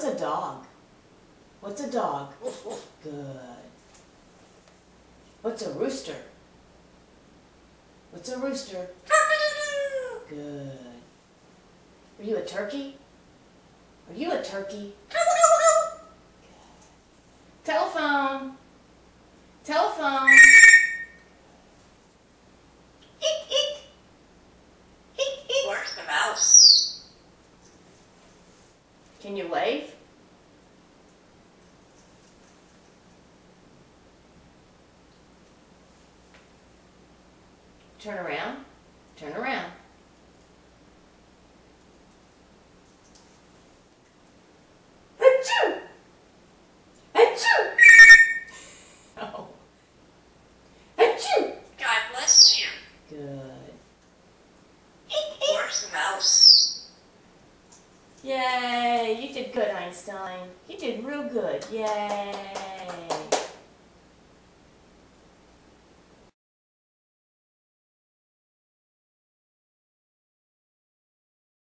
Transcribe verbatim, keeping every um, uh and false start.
What's a dog? What's a dog? Good. What's a rooster? What's a rooster? Good. Are you a turkey? Are you a turkey? Good. Telephone. Telephone. Eek, eek. Eek, eek. Where's the mouse? Can you wave? Turn around. Turn around. Achoo! Achoo! Oh. Achoo! God bless you. Good. Where's the mouse? Yay! You did good, Einstein. You did real good. Yay!